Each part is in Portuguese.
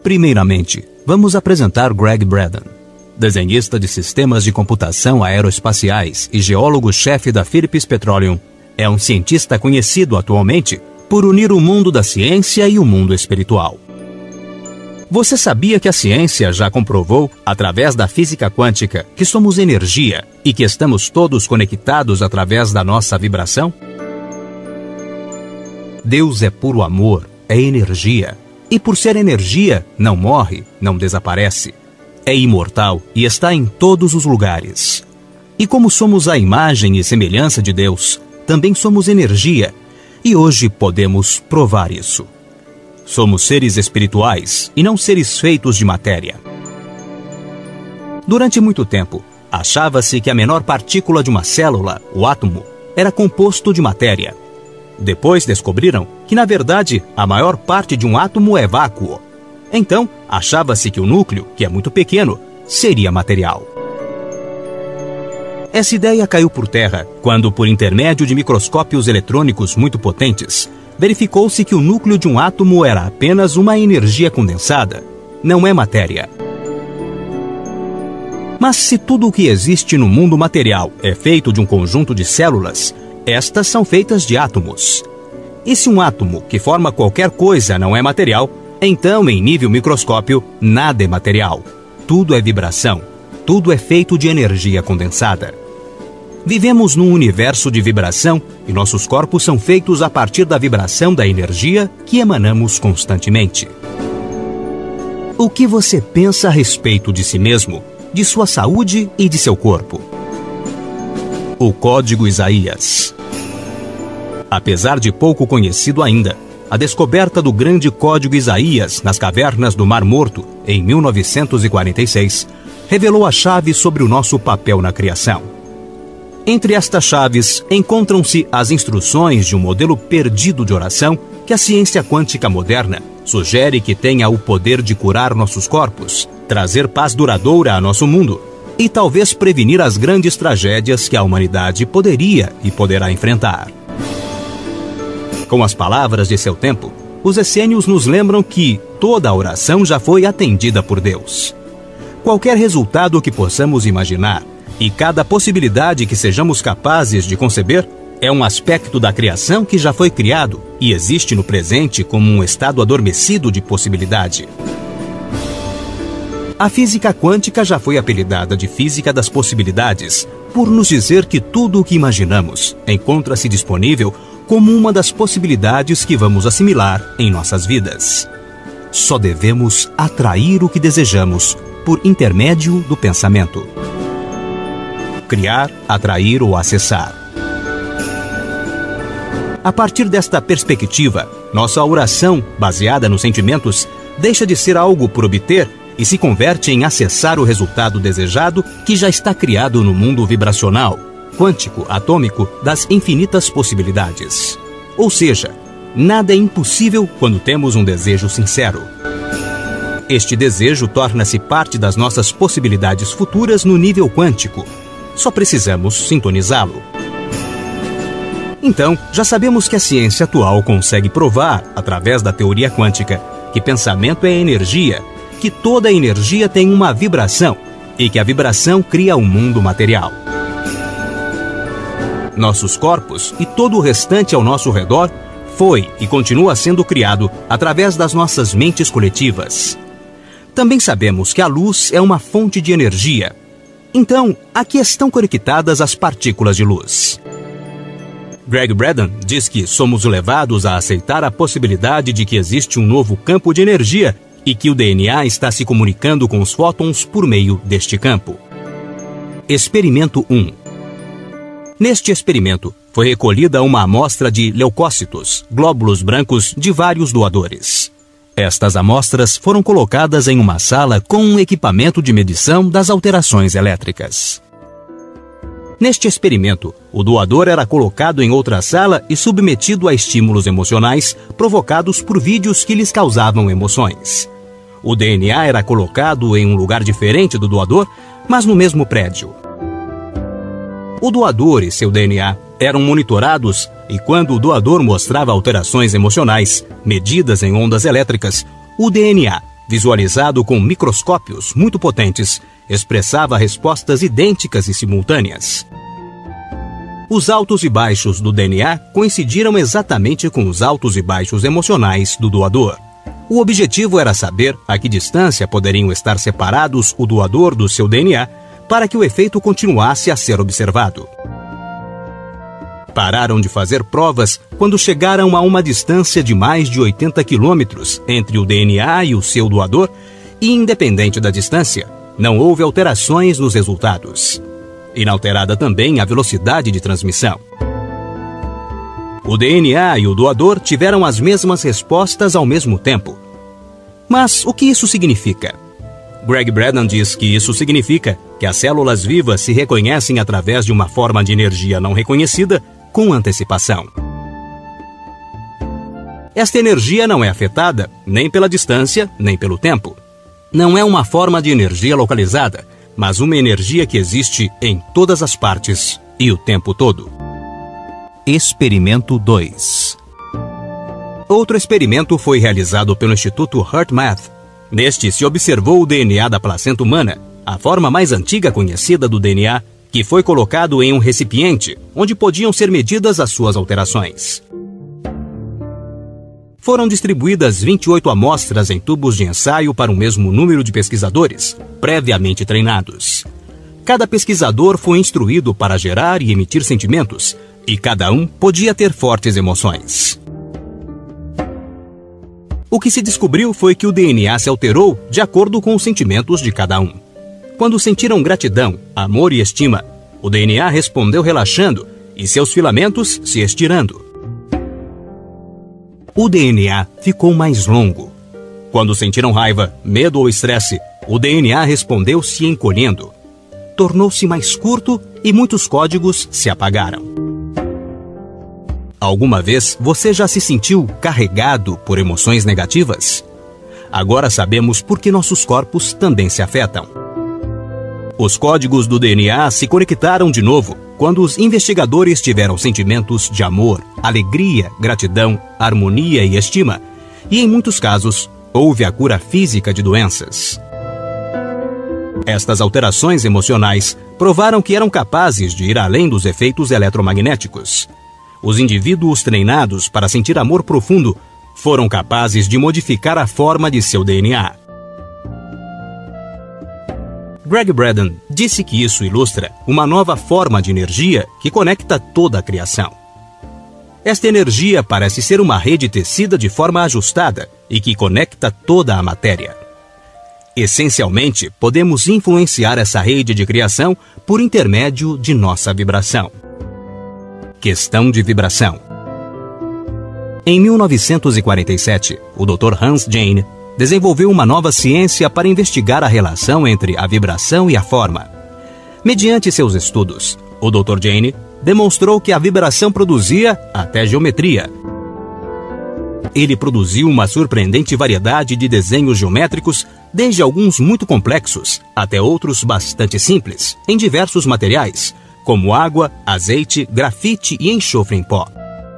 Primeiramente, vamos apresentar Greg Braden, desenhista de sistemas de computação aeroespaciais e geólogo-chefe da Phillips Petroleum. É um cientista conhecido atualmente por unir o mundo da ciência e o mundo espiritual. Você sabia que a ciência já comprovou, através da física quântica, que somos energia e que estamos todos conectados através da nossa vibração? Deus é puro amor, é energia. E por ser energia, não morre, não desaparece. É imortal e está em todos os lugares. E como somos a imagem e semelhança de Deus, também somos energia. E hoje podemos provar isso. Somos seres espirituais e não seres feitos de matéria. Durante muito tempo, achava-se que a menor partícula de uma célula, o átomo, era composto de matéria. Depois descobriram que, na verdade, a maior parte de um átomo é vácuo. Então, achava-se que o núcleo, que é muito pequeno, seria material. Essa ideia caiu por terra quando, por intermédio de microscópios eletrônicos muito potentes, verificou-se que o núcleo de um átomo era apenas uma energia condensada, não é matéria. Mas se tudo o que existe no mundo material é feito de um conjunto de células, estas são feitas de átomos. E se um átomo que forma qualquer coisa não é material, então, em nível microscópio, nada é material. Tudo é vibração. Tudo é feito de energia condensada. Vivemos num universo de vibração e nossos corpos são feitos a partir da vibração da energia que emanamos constantemente. O que você pensa a respeito de si mesmo, de sua saúde e de seu corpo? O Código Isaías. Apesar de pouco conhecido ainda, a descoberta do grande Código Isaías nas cavernas do Mar Morto, em 1946, revelou a chave sobre o nosso papel na criação. Entre estas chaves, encontram-se as instruções de um modelo perdido de oração que a ciência quântica moderna sugere que tenha o poder de curar nossos corpos, trazer paz duradoura a nosso mundo e talvez prevenir as grandes tragédias que a humanidade poderia e poderá enfrentar. Com as palavras de seu tempo, os essênios nos lembram que toda a oração já foi atendida por Deus. Qualquer resultado que possamos imaginar e cada possibilidade que sejamos capazes de conceber é um aspecto da criação que já foi criado e existe no presente como um estado adormecido de possibilidade. A física quântica já foi apelidada de física das possibilidades, por nos dizer que tudo o que imaginamos encontra-se disponível como uma das possibilidades que vamos assimilar em nossas vidas. Só devemos atrair o que desejamos por intermédio do pensamento. Criar, atrair ou acessar. A partir desta perspectiva, nossa oração, baseada nos sentimentos, deixa de ser algo por obter e se converte em acessar o resultado desejado que já está criado no mundo vibracional, quântico, atômico, das infinitas possibilidades. Ou seja, nada é impossível quando temos um desejo sincero. Este desejo torna-se parte das nossas possibilidades futuras no nível quântico. Só precisamos sintonizá-lo. Então, já sabemos que a ciência atual consegue provar, através da teoria quântica, que pensamento é energia, que toda energia tem uma vibração e que a vibração cria um mundo material. Nossos corpos e todo o restante ao nosso redor foi e continua sendo criado através das nossas mentes coletivas. Também sabemos que a luz é uma fonte de energia. Então, aqui estão conectadas as partículas de luz. Greg Braden diz que somos levados a aceitar a possibilidade de que existe um novo campo de energia e que o DNA está se comunicando com os fótons por meio deste campo. Experimento 1. Neste experimento, foi recolhida uma amostra de leucócitos, glóbulos brancos de vários doadores. Estas amostras foram colocadas em uma sala com um equipamento de medição das alterações elétricas. Neste experimento, o doador era colocado em outra sala e submetido a estímulos emocionais provocados por vídeos que lhes causavam emoções. O DNA era colocado em um lugar diferente do doador, mas no mesmo prédio. O doador e seu DNA eram monitorados e quando o doador mostrava alterações emocionais, medidas em ondas elétricas, o DNA visualizado com microscópios muito potentes, expressava respostas idênticas e simultâneas. Os altos e baixos do DNA coincidiram exatamente com os altos e baixos emocionais do doador. O objetivo era saber a que distância poderiam estar separados o doador do seu DNA para que o efeito continuasse a ser observado. Pararam de fazer provas quando chegaram a uma distância de mais de 80 quilômetros entre o DNA e o seu doador e, independente da distância, não houve alterações nos resultados. Inalterada também a velocidade de transmissão. O DNA e o doador tiveram as mesmas respostas ao mesmo tempo. Mas o que isso significa? Greg Braden diz que isso significa que as células vivas se reconhecem através de uma forma de energia não reconhecida com antecipação. Esta energia não é afetada nem pela distância, nem pelo tempo. Não é uma forma de energia localizada, mas uma energia que existe em todas as partes e o tempo todo. Experimento 2. Outro experimento foi realizado pelo Instituto HeartMath. Neste se observou o DNA da placenta humana, a forma mais antiga conhecida do DNA, que foi colocado em um recipiente, onde podiam ser medidas as suas alterações. Foram distribuídas 28 amostras em tubos de ensaio para o mesmo número de pesquisadores, previamente treinados. Cada pesquisador foi instruído para gerar e emitir sentimentos, e cada um podia ter fortes emoções. O que se descobriu foi que o DNA se alterou de acordo com os sentimentos de cada um. Quando sentiram gratidão, amor e estima, o DNA respondeu relaxando e seus filamentos se estirando. O DNA ficou mais longo. Quando sentiram raiva, medo ou estresse, o DNA respondeu se encolhendo. Tornou-se mais curto e muitos códigos se apagaram. Alguma vez você já se sentiu carregado por emoções negativas? Agora sabemos por que nossos corpos também se afetam. Os códigos do DNA se conectaram de novo quando os investigadores tiveram sentimentos de amor, alegria, gratidão, harmonia e estima, e em muitos casos, houve a cura física de doenças. Estas alterações emocionais provaram que eram capazes de ir além dos efeitos eletromagnéticos. Os indivíduos treinados para sentir amor profundo foram capazes de modificar a forma de seu DNA. Greg Braden disse que isso ilustra uma nova forma de energia que conecta toda a criação. Esta energia parece ser uma rede tecida de forma ajustada e que conecta toda a matéria. Essencialmente, podemos influenciar essa rede de criação por intermédio de nossa vibração. Questão de vibração. Em 1947, o Dr. Hans Jahn desenvolveu uma nova ciência para investigar a relação entre a vibração e a forma. Mediante seus estudos, o Dr. Jahn demonstrou que a vibração produzia até geometria. Ele produziu uma surpreendente variedade de desenhos geométricos, desde alguns muito complexos até outros bastante simples, em diversos materiais, como água, azeite, grafite e enxofre em pó.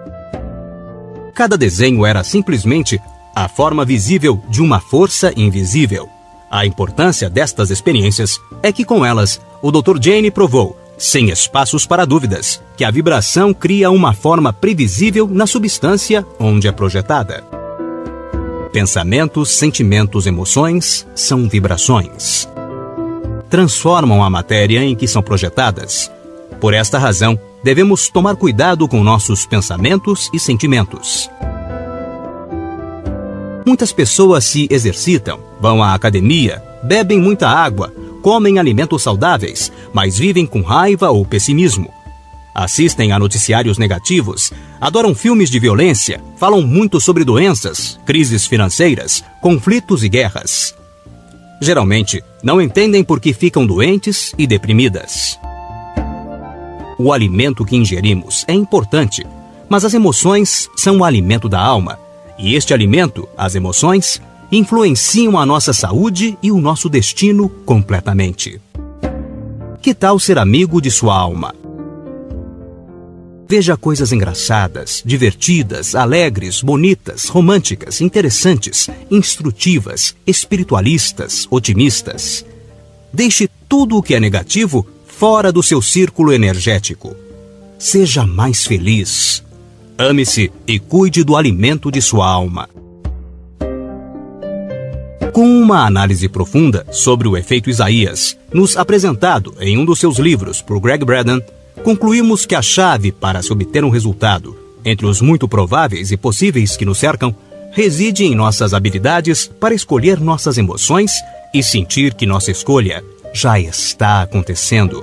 Cada desenho era simplesmente a forma visível de uma força invisível. A importância destas experiências é que com elas, o Dr. Jahn provou, sem espaços para dúvidas, que a vibração cria uma forma previsível na substância onde é projetada. Pensamentos, sentimentos, emoções são vibrações. Transformam a matéria em que são projetadas. Por esta razão, devemos tomar cuidado com nossos pensamentos e sentimentos. Muitas pessoas se exercitam, vão à academia, bebem muita água, comem alimentos saudáveis, mas vivem com raiva ou pessimismo. Assistem a noticiários negativos, adoram filmes de violência, falam muito sobre doenças, crises financeiras, conflitos e guerras. Geralmente, não entendem por que ficam doentes e deprimidas. O alimento que ingerimos é importante, mas as emoções são o alimento da alma. E este alimento, as emoções, influenciam a nossa saúde e o nosso destino completamente. Que tal ser amigo de sua alma? Veja coisas engraçadas, divertidas, alegres, bonitas, românticas, interessantes, instrutivas, espiritualistas, otimistas. Deixe tudo o que é negativo fora do seu círculo energético. Seja mais feliz. Ame-se e cuide do alimento de sua alma. Com uma análise profunda sobre o efeito Isaías, nos apresentado em um dos seus livros por Greg Braden, concluímos que a chave para se obter um resultado, entre os muito prováveis e possíveis que nos cercam, reside em nossas habilidades para escolher nossas emoções e sentir que nossa escolha já está acontecendo.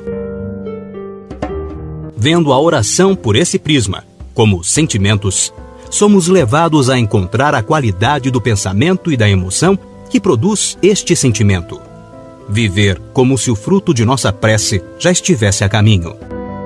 Vendo a oração por esse prisma, como sentimentos, somos levados a encontrar a qualidade do pensamento e da emoção que produz este sentimento. Viver como se o fruto de nossa prece já estivesse a caminho.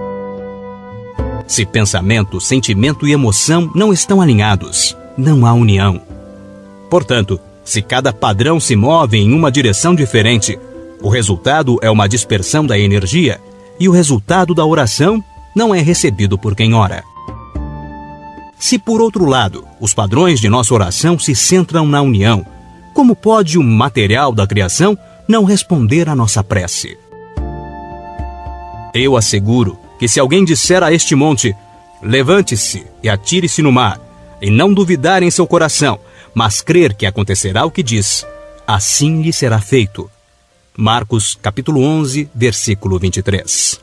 Se pensamento, sentimento e emoção não estão alinhados, não há união. Portanto, se cada padrão se move em uma direção diferente, o resultado é uma dispersão da energia e o resultado da oração não é recebido por quem ora. Se, por outro lado, os padrões de nossa oração se centram na união, como pode o material da criação não responder à nossa prece? Eu asseguro que se alguém disser a este monte, levante-se e atire-se no mar, e não duvidar em seu coração, mas crer que acontecerá o que diz, assim lhe será feito. Marcos, capítulo 11, versículo 23.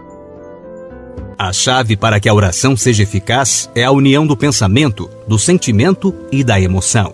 A chave para que a oração seja eficaz é a união do pensamento, do sentimento e da emoção.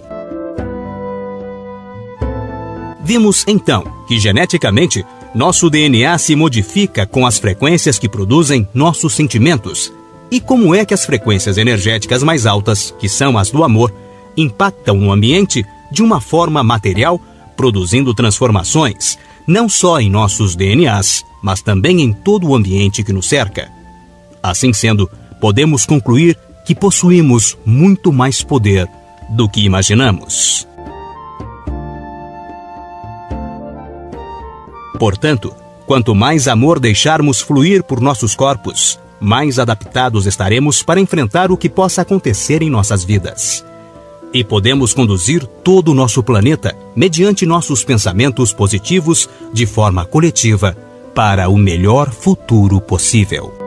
Vimos, então, que geneticamente, nosso DNA se modifica com as frequências que produzem nossos sentimentos. E como é que as frequências energéticas mais altas, que são as do amor, impactam no ambiente de uma forma material, produzindo transformações, não só em nossos DNAs, mas também em todo o ambiente que nos cerca. Assim sendo, podemos concluir que possuímos muito mais poder do que imaginamos. Portanto, quanto mais amor deixarmos fluir por nossos corpos, mais adaptados estaremos para enfrentar o que possa acontecer em nossas vidas. E podemos conduzir todo o nosso planeta, mediante nossos pensamentos positivos, de forma coletiva, para o melhor futuro possível.